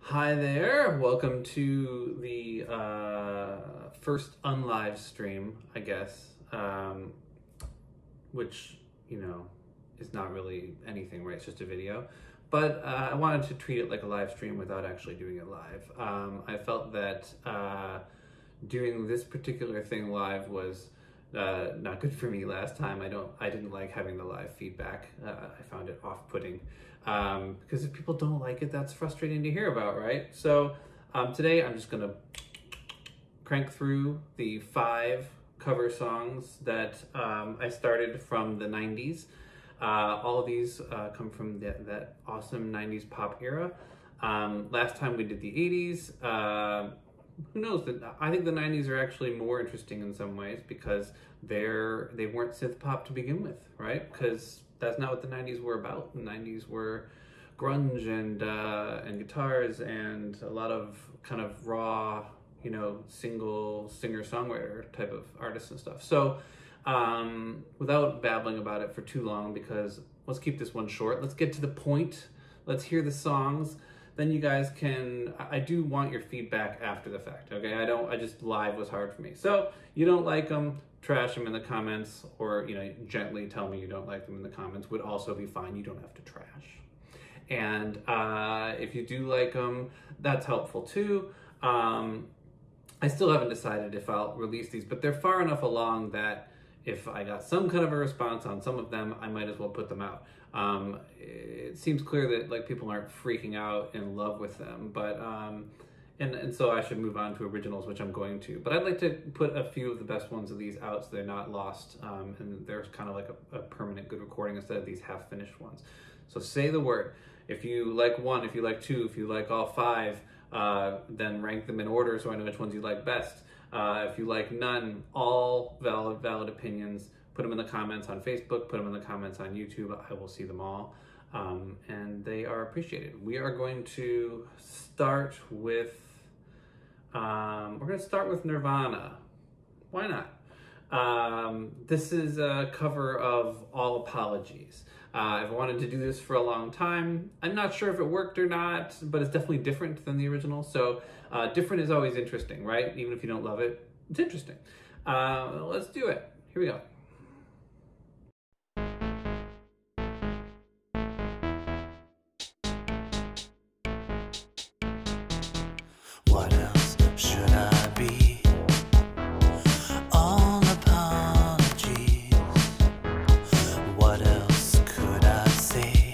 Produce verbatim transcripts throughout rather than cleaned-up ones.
Hi there, welcome to the uh, first un-live stream, I guess, um, which, you know, is not really anything, right? It's just a video. But uh, I wanted to treat it like a live stream without actually doing it live. Um, I felt that uh, doing this particular thing live was uh, not good for me last time. I don't, I didn't like having the live feedback. Uh, I found it off-putting. Um, because if people don't like it, that's frustrating to hear about, right? So um, today I'm just gonna crank through the five cover songs that um, I started from the nineties. Uh, all of these uh, come from the, that awesome nineties pop era. Um, last time we did the eighties. Uh, who knows? I think the nineties are actually more interesting in some ways because they're they weren't synth pop to begin with, right? Because that's not what the nineties were about. The nineties were grunge and uh, and guitars and a lot of kind of raw, you know, single singer-songwriter type of artists and stuff. So um, without babbling about it for too long, because let's keep this one short. Let's get to the point. Let's hear the songs. Then you guys can, I do want your feedback after the fact, okay? I don't, I just, live was hard for me. So you don't like them, trash them in the comments, or, you know, gently tell me you don't like them in the comments would also be fine. You don't have to trash. And uh, if you do like them, that's helpful too. Um, I still haven't decided if I'll release these, but they're far enough along that if I got some kind of a response on some of them, I might as well put them out. Um, it seems clear that like people aren't freaking out in love with them, but um, and and so I should move on to originals, which I'm going to. But I'd like to put a few of the best ones of these out so they're not lost, um, and there's kind of like a, a permanent good recording instead of these half-finished ones. So say the word. If you like one, if you like two, if you like all five, uh, then rank them in order so I know which ones you like best. Uh, if you like none, all valid valid opinions. Put them in the comments on Facebook, put them in the comments on YouTube. I will see them all, um, and they are appreciated. We are going to start with, um, we're going to start with Nirvana. Why not? Um, this is a cover of All Apologies. Uh, I've wanted to do this for a long time. I'm not sure if it worked or not, but it's definitely different than the original. So uh, different is always interesting, right? Even if you don't love it, it's interesting. Uh, let's do it. Here we go. What else should I be? All apologies. What else could I say?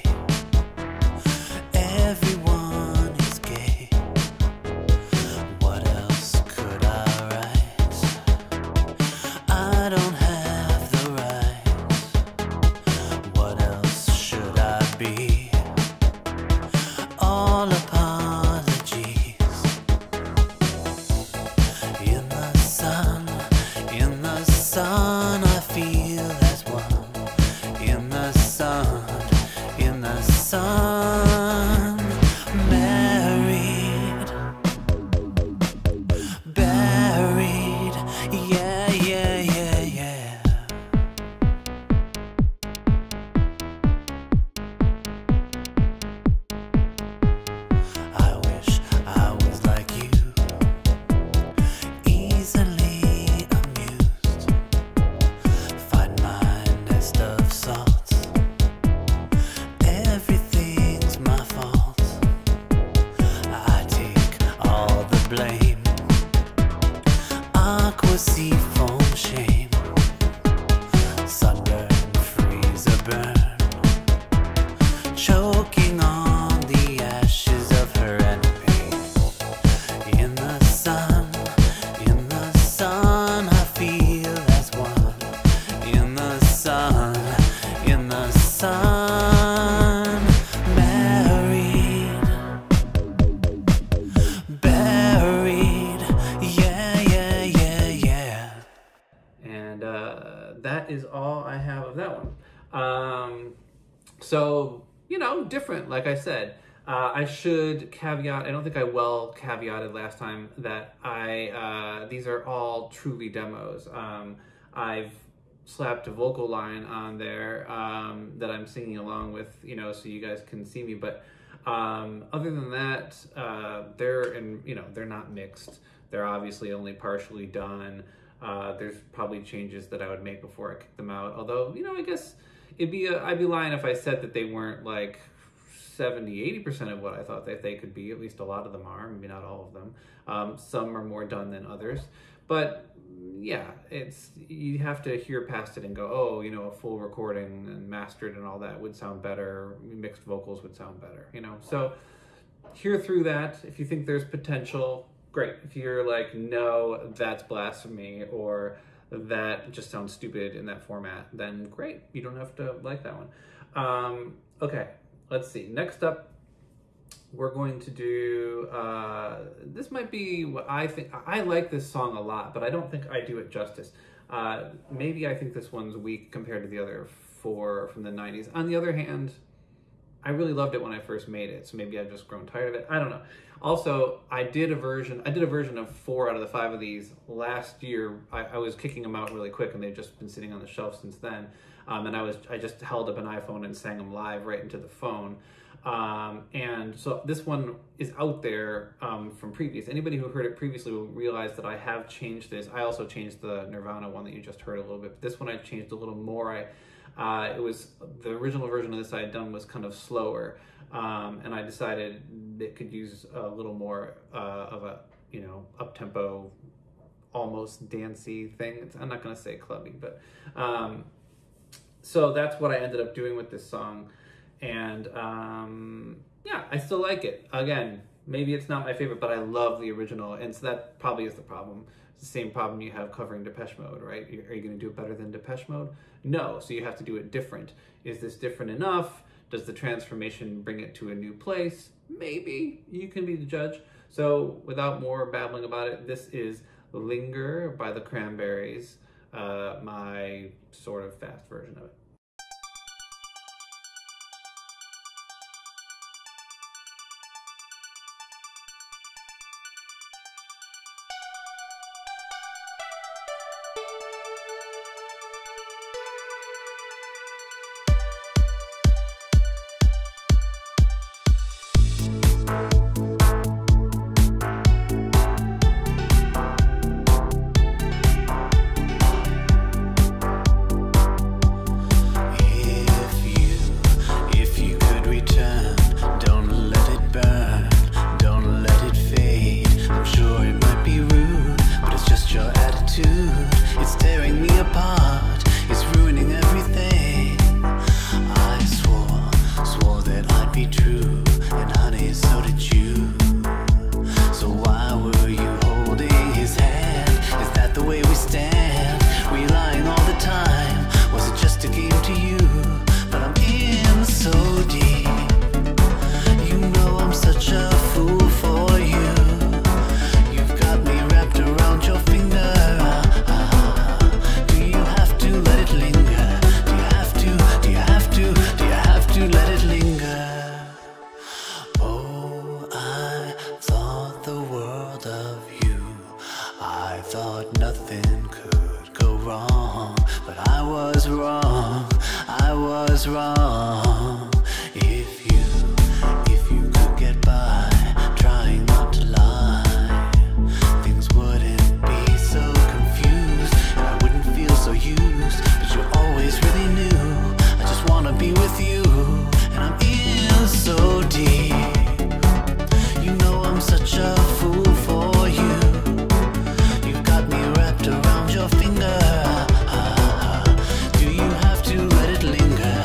Everyone is gay. What else could I write? I don't have the right. What else should I be? All apologies. In the sun, in the sun, I feel as one. In the sun, in the sun, married, buried, yeah, yeah, yeah, yeah. I wish I was like you. Easily amused, find my nest of salts. Everything's my fault. I take all the blame. Aqua sea foam shame. Sunburn, freezer burn. Choking on the ashes of her enemy. In the sun, in the sun, I feel as one. In the sun, in the sun, married, buried, yeah, yeah, yeah, yeah. And uh, that is all I have of that one. Um, so, you know, different, like I said. Uh, I should caveat, I don't think I well caveated last time that I, uh, these are all truly demos. Um, I've slapped a vocal line on there um, that I'm singing along with, you know, so you guys can see me, but Um, other than that, uh, they're in, you know, they're not mixed. They're obviously only partially done. Uh, there's probably changes that I would make before I kick them out. Although, you know, I guess it'd be a, I'd be lying if I said that they weren't like seventy, eighty percent of what I thought that they could be. At least a lot of them are, maybe not all of them. Um, some are more done than others. But yeah, it's, you have to hear past it and go, oh, you know, a full recording and mastered and all that would sound better. Mixed vocals would sound better, you know. So hear through that. If you think there's potential, great. If you're like, no, that's blasphemy, or that just sounds stupid in that format, then great. You don't have to like that one. Um, okay, let's see. Next up, we're going to do, uh, this might be what I think. I like this song a lot, but I don't think I do it justice. Uh, maybe I think this one's weak compared to the other four from the nineties. On the other hand, I really loved it when I first made it, so maybe I've just grown tired of it. I don't know. Also, I did a version, I did a version of four out of the five of these last year. I, I was kicking them out really quick, and they've just been sitting on the shelf since then. Um, and I was, I just held up an iPhone and sang them live right into the phone. Um, and so this one is out there um, from previous. Anybody who heard it previously will realize that I have changed this. I also changed the Nirvana one that you just heard a little bit. But this one I changed a little more. I, uh, it was, the original version of this I had done was kind of slower. Um, and I decided it could use a little more uh, of a, you know, up-tempo, almost dancey thing. It's, I'm not going to say clubby, but um, so that's what I ended up doing with this song. And um, yeah, I still like it. Again, maybe it's not my favorite, but I love the original. And so that probably is the problem. It's the same problem you have covering Depeche Mode, right? Are you going to do it better than Depeche Mode? No, so you have to do it different. Is this different enough? Does the transformation bring it to a new place? Maybe. You can be the judge. So without more babbling about it, this is Linger by the Cranberries, uh, my sort of fast version of it. Wrong. If you, if you could get by, trying not to lie, things wouldn't be so confused, and I wouldn't feel so used. But you always really knew I just wanna be with you, and I'm in so deep. You know I'm such a fool for you. You've got me wrapped around your finger. Do you have to let it linger?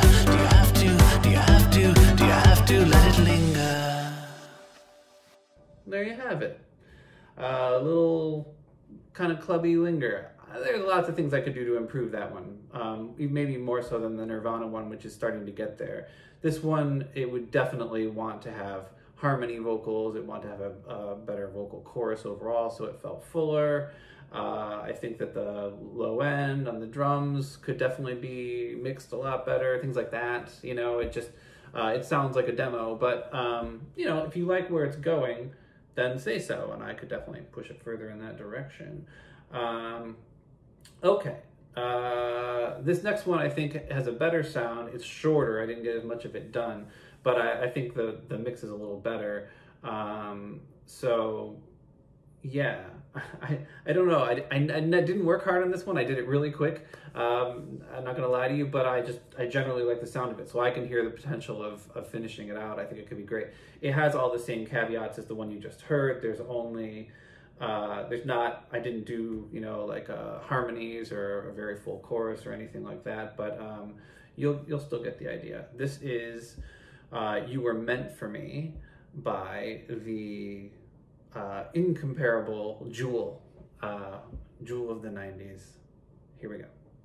Let it linger. There you have it. A uh, little kind of clubby Linger. Uh, there's lots of things I could do to improve that one. Um, maybe more so than the Nirvana one, which is starting to get there. This one, it would definitely want to have harmony vocals. It want to have a, a better vocal chorus overall, so it felt fuller. Uh, I think that the low end on the drums could definitely be mixed a lot better. Things like that. You know, it just... Uh, it sounds like a demo, but, um, you know, if you like where it's going, then say so, and I could definitely push it further in that direction. Um, okay. Uh, this next one, I think, has a better sound. It's shorter. I didn't get as much of it done, but I, I think the, the mix is a little better. Um, so yeah, I, I don't know. I, I, I didn't work hard on this one. I did it really quick. Um, I'm not going to lie to you, but I just, I generally like the sound of it. So I can hear the potential of, of finishing it out. I think it could be great. It has all the same caveats as the one you just heard. There's only, uh, there's not, I didn't do, you know, like uh, harmonies or a very full chorus or anything like that, but um, you'll, you'll still get the idea. This is uh, You Were Meant For Me by the uh, incomparable Jewel, uh, Jewel of the nineties. Here we go.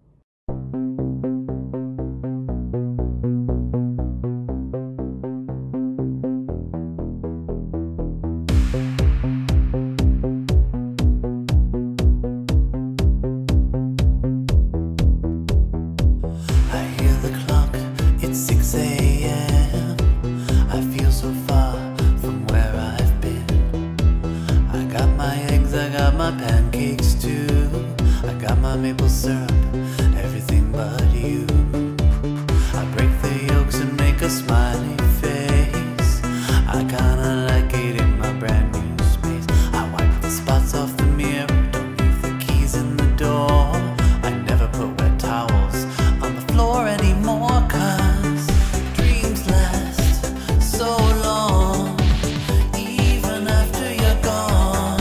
Maple syrup, everything but you. I break the yolks and make a smiley face. I kinda like it in my brand new space. I wipe the spots off the mirror, don't leave the keys in the door. I never put wet towels on the floor anymore, cause dreams last so long, even after you're gone.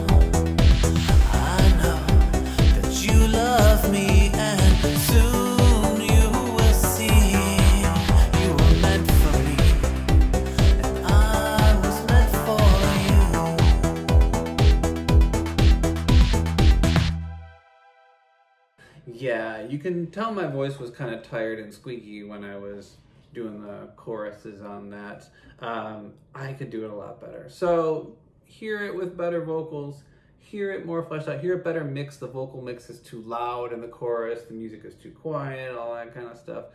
I know that you love me, and soon you will see you were meant for me, and I was meant for you. Yeah, you can tell my voice was kind of tired and squeaky when I was doing the choruses on that. Um, I could do it a lot better. So hear it with better vocals, hear it more fleshed out, hear it better mixed. The vocal mix is too loud in the chorus, the music is too quiet, all that kind of stuff.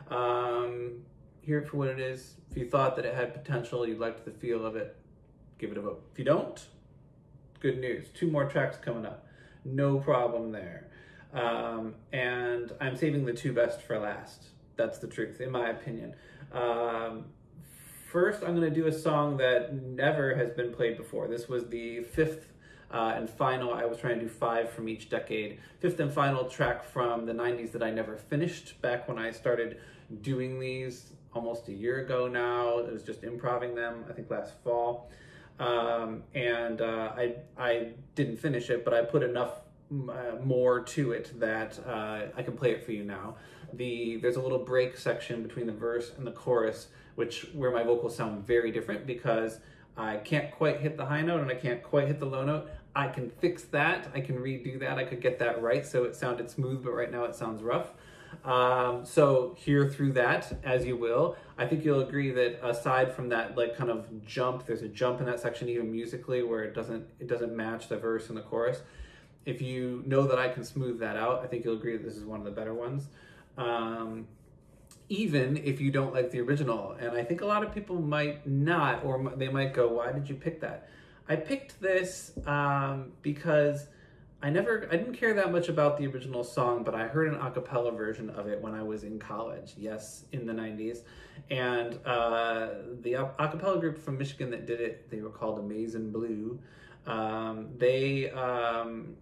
Um, hear it for what it is. If you thought that it had potential, you liked the feel of it, give it a vote. If you don't, good news. Two more tracks coming up. No problem there. Um, and I'm saving the two best for last. That's the truth, in my opinion. Um, first, I'm going to do a song that never has been played before. This was the fifth uh, and final. I was trying to do five from each decade. Fifth and final track from the nineties that I never finished back when I started doing these almost a year ago now. It was just improvising them, I think last fall. Um, and uh, I, I didn't finish it, but I put enough Uh, more to it that uh, I can play it for you now. The there's a little break section between the verse and the chorus, which where my vocals sound very different because I can't quite hit the high note and I can't quite hit the low note. I can fix that. I can redo that. I could get that right so it sounded smooth, but right now it sounds rough. Um, so hear through that as you will. I think you'll agree that aside from that like kind of jump, there's a jump in that section even musically where it doesn't it doesn't match the verse and the chorus. If you know that I can smooth that out, I think you'll agree that this is one of the better ones. Um, even if you don't like the original. And I think a lot of people might not, or they might go, why did you pick that? I picked this um, because I never, I didn't care that much about the original song, but I heard an a cappella version of it when I was in college, yes, in the nineties. And uh, the a cappella group from Michigan that did it, they were called Amazing Blue. Um, they, um,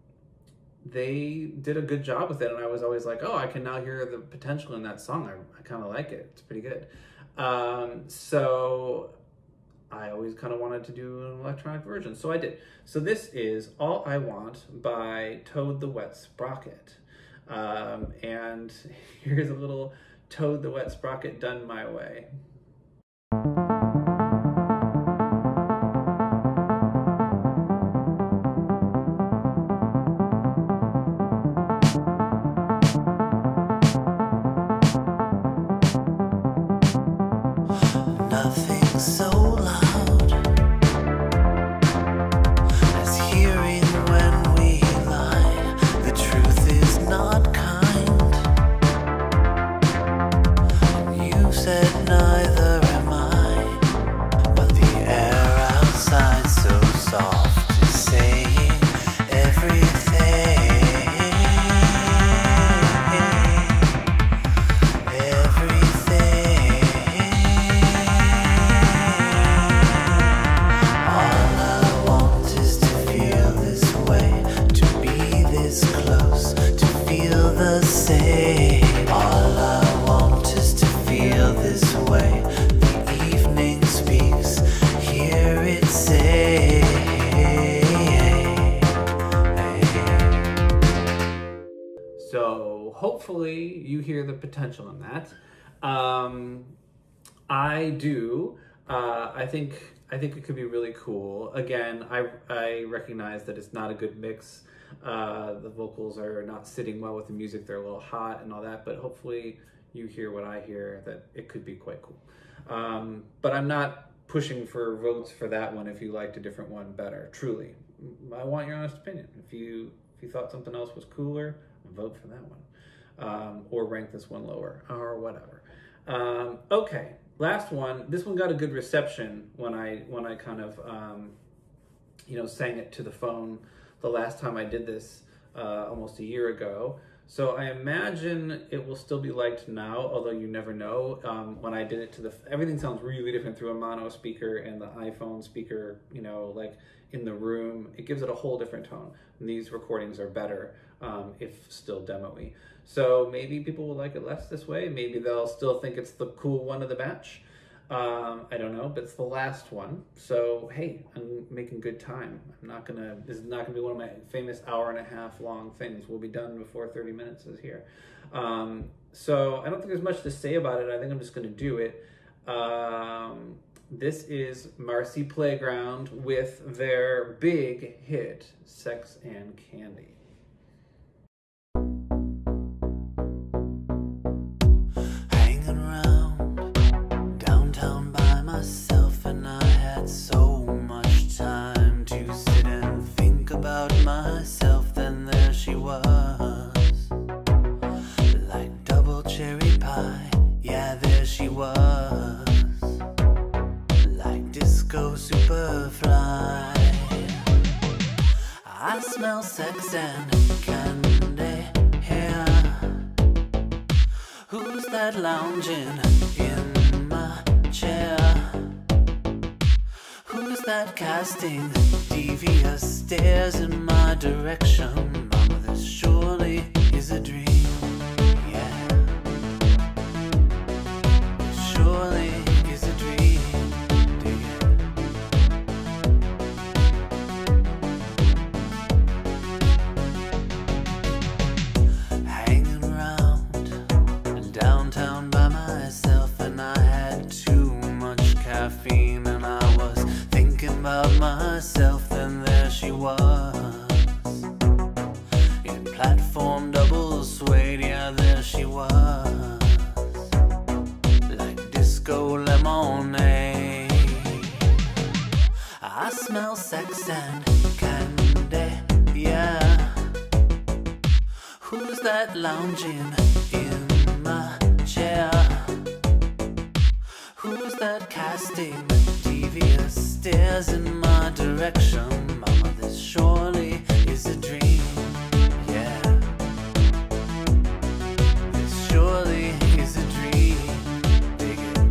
they did a good job with it, and I was always like, oh, I can now hear the potential in that song. I, I kind of like it. It's pretty good. Um, so I always kind of wanted to do an electronic version, so I did. So this is All I Want by Toad the Wet Sprocket. Um, and here's a little Toad the Wet Sprocket done my way. So loud as hearing when we lie. The truth is not kind. You said neither. hopefully you hear the potential in that. Um, I do. Uh, I think I think it could be really cool. Again, I I recognize that it's not a good mix. Uh, the vocals are not sitting well with the music. They're a little hot and all that. But hopefully you hear what I hear, that it could be quite cool. Um, but I'm not pushing for votes for that one if you liked a different one better. Truly, I want your honest opinion. If you if you thought something else was cooler, vote for that one, um, or rank this one lower, or whatever. Um, okay, last one. This one got a good reception when I when I kind of um, you know sang it to the phone the last time I did this uh, almost a year ago. So I imagine it will still be liked now, although you never know. Um, when I did it to the, everything sounds really different through a mono speaker and the iPhone speaker, you know, like in the room. It gives it a whole different tone. And these recordings are better, um, if still demo-y. So maybe people will like it less this way. Maybe they'll still think it's the cool one of the batch. Um, I don't know, but it's the last one. So, hey, I'm making good time. I'm not gonna, this is not gonna be one of my famous hour and a half long things. We'll be done before thirty minutes is here. Um, so I don't think there's much to say about it. I think I'm just gonna do it. Um, this is Marci Playground with their big hit, Sex and Candy. I smell sex and candy here. Who's that lounging in my chair? Who's that casting devious stares in my direction? Mama, this surely is a dream. Yeah, this surely is a dream. Myself, then there she was in platform double suede. Yeah, there she was, like disco lemonade. I smell sex and candy. Yeah, who's that lounging in my chair? Who's that casting devious stares in my direction? Mama, this surely is a dream. Yeah, this surely is a dream. Dig it.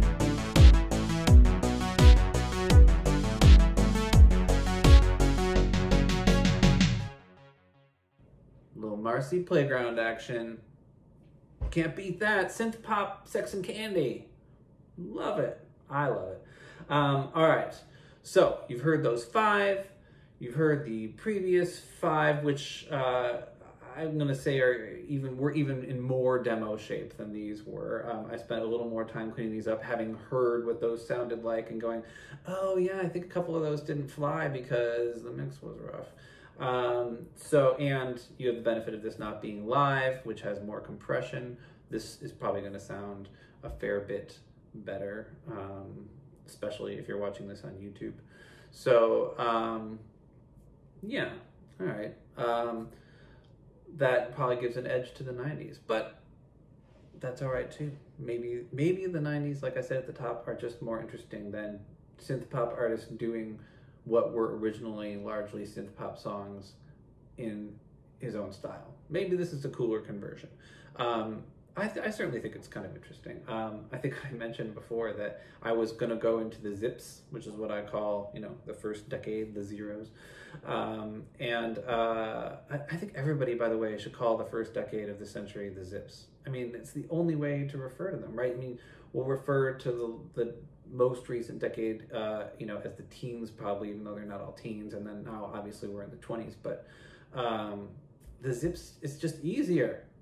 Little Marci Playground action. Can't beat that. Synth pop, Sex and Candy. Love it. I love it. Um, all right. So you've heard those five. You've heard the previous five, which uh, I'm gonna say are even were even in more demo shape than these were. Um, I spent a little more time cleaning these up, having heard what those sounded like, and going, "Oh yeah, I think a couple of those didn't fly because the mix was rough." Um, so, and you have the benefit of this not being live, which has more compression. This is probably going to sound a fair bit better, um, especially if you're watching this on YouTube. So, um, yeah, all right. Um, that probably gives an edge to the nineties, but that's all right too. Maybe, maybe the nineties, like I said at the top, are just more interesting than synth pop artists doing what were originally largely synth pop songs in his own style. Maybe this is a cooler conversion. Um, I, th I certainly think it's kind of interesting. Um, I think I mentioned before that I was going to go into the zips, which is what I call, you know, the first decade, the zeros. Um, and uh, I, I think everybody, by the way, should call the first decade of the century the zips. I mean, it's the only way to refer to them, right? I mean, we'll refer to the, the most recent decade, uh, you know, as the teens probably, even though they're not all teens. And then now, obviously, we're in the twenties. But um, the zips is just easier.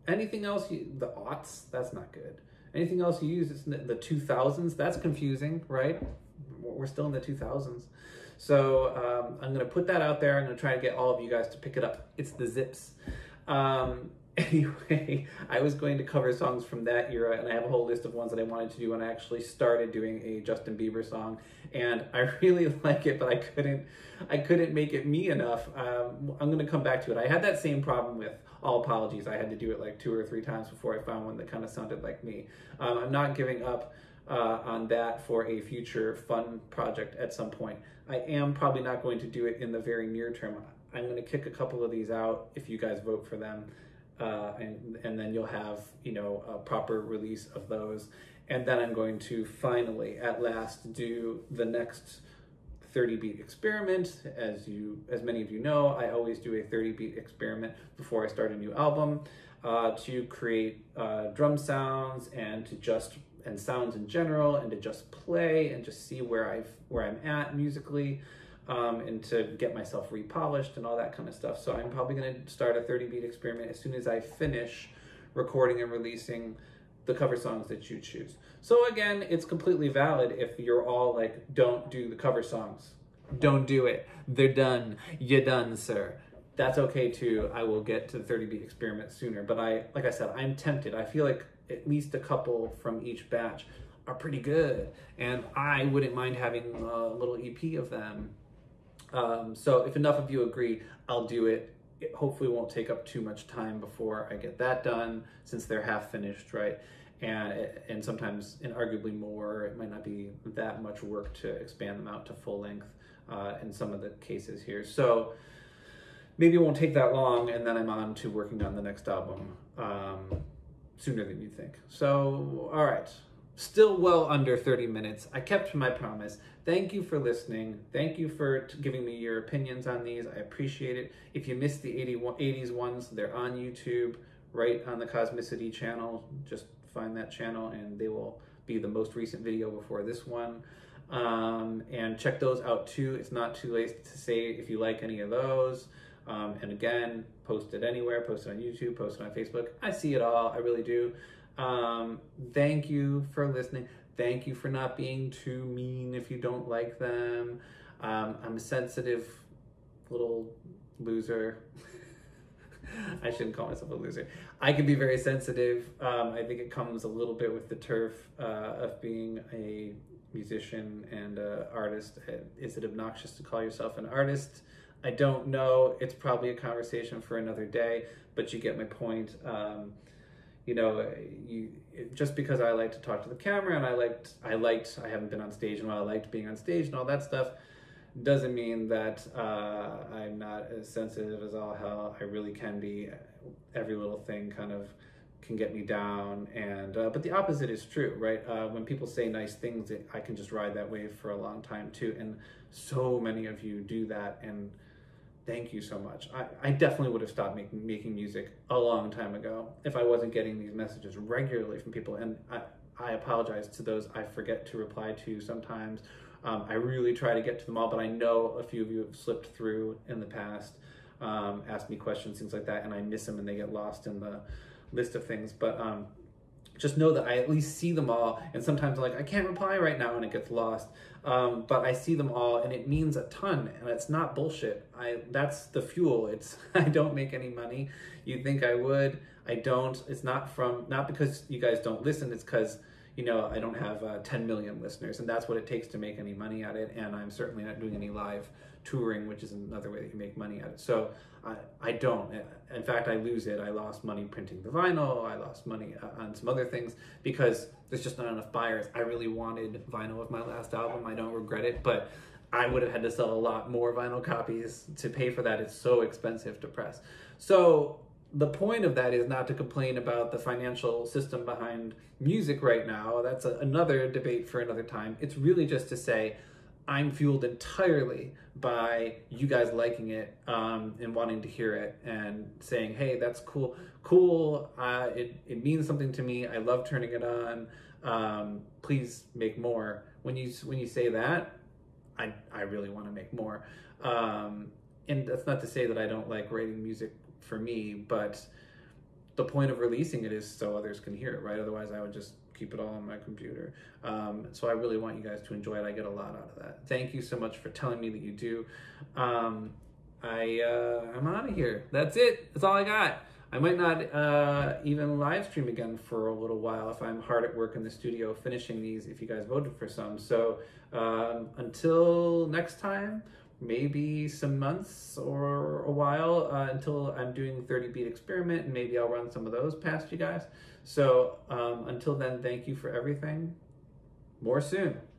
anything else, you, the aughts, that's not good. Anything else you use, it's the two thousands, that's confusing, right? We're still in the two thousands. So um, I'm going to put that out there. I'm going to try to get all of you guys to pick it up. It's the zips. Um, anyway, I was going to cover songs from that era, and I have a whole list of ones that I wanted to do, and I actually started doing a Justin Bieber song, and I really like it, but I couldn't, I couldn't make it me enough. Um, I'm going to come back to it. I had that same problem with All Apologies. I had to do it like two or three times before I found one that kind of sounded like me. Um, I'm not giving up uh, on that for a future fun project at some point. I am probably not going to do it in the very near term. I'm going to kick a couple of these out if you guys vote for them, uh, and and then you'll have, you know, a proper release of those. And then I'm going to finally, at last, do the next thirty beat experiment. As you, as many of you know, I always do a thirty beat experiment before I start a new album, uh, to create uh, drum sounds and to just and sounds in general, and to just play and just see where I've where I'm at musically, um, and to get myself repolished and all that kind of stuff. So I'm probably going to start a thirty beat experiment as soon as I finish recording and releasing the cover songs that you choose. So again, it's completely valid if you're all like, don't do the cover songs. Don't do it. They're done. You're done, sir. That's okay too. I will get to the thirty beat experiment sooner. But I, like I said, I'm tempted. I feel like at least a couple from each batch are pretty good, and I wouldn't mind having a little E P of them. Um, so if enough of you agree, I'll do it. It hopefully won't take up too much time before I get that done, since they're half finished, right? And and sometimes, and arguably more, it might not be that much work to expand them out to full length uh, in some of the cases here. So maybe it won't take that long, and then I'm on to working on the next album um, sooner than you think. So, all right. Still well under thirty minutes. I kept my promise. Thank you for listening. Thank you for t- giving me your opinions on these. I appreciate it. If you missed the eighties ones, they're on YouTube, right on the COSMICITY channel. Just find that channel and they will be the most recent video before this one. Um, and check those out too. It's not too late to say if you like any of those. Um, and again, post it anywhere, post it on YouTube, post it on Facebook. I see it all, I really do. Um, thank you for listening. Thank you for not being too mean if you don't like them. Um, I'm a sensitive little loser. I shouldn't call myself a loser. I can be very sensitive. Um, I think it comes a little bit with the turf uh, of being a musician and an artist. Is it obnoxious to call yourself an artist? I don't know. It's probably a conversation for another day, but you get my point. Um, you know, you just because I like to talk to the camera and I liked, I liked, I haven't been on stage in a while, I liked being on stage and all that stuff, doesn't mean that uh, I'm not as sensitive as all hell. I really can be. Every little thing kind of can get me down, and uh, but the opposite is true, right? Uh, when people say nice things, it, I can just ride that wave for a long time too, and so many of you do that, and thank you so much. I, I definitely would have stopped making making music a long time ago if I wasn't getting these messages regularly from people, and I, I apologize to those I forget to reply to sometimes. Um, I really try to get to them all, but I know a few of you have slipped through in the past, um, asked me questions, things like that, and I miss them and they get lost in the list of things. But um, just know that I at least see them all, and sometimes I'm like, I can't reply right now, and it gets lost. Um, but I see them all, and it means a ton, and it's not bullshit. I that's the fuel. It's I don't make any money. You'd think I would. I don't. It's not from not because you guys don't listen. It's because, you know, I don't have uh, ten million listeners, and that's what it takes to make any money at it. And I'm certainly not doing any live touring, which is another way that you make money at it. So I, I don't. In fact, I lose it. I lost money printing the vinyl. I lost money on some other things because there's just not enough buyers. I really wanted vinyl of my last album. I don't regret it, but I would have had to sell a lot more vinyl copies to pay for that. It's so expensive to press. So the point of that is not to complain about the financial system behind music right now. That's a, another debate for another time. It's really just to say I'm fueled entirely by you guys liking it um, and wanting to hear it and saying, hey, that's cool. Cool. Uh, it, it means something to me. I love turning it on. Um, please make more. When you when you say that, I, I really want to make more. Um, and that's not to say that I don't like writing music for me, but the point of releasing it is so others can hear it, right? Otherwise, I would just keep it all on my computer. Um, so I really want you guys to enjoy it. I get a lot out of that. Thank you so much for telling me that you do. Um, I, uh, I'm out of here. That's it. That's all I got. I might not uh, even live stream again for a little while if I'm hard at work in the studio finishing these, if you guys voted for some. So um, until next time, maybe some months or a while uh, until I'm doing thirty beat experiment, and maybe I'll run some of those past you guys. So um, until then, thank you for everything. More soon.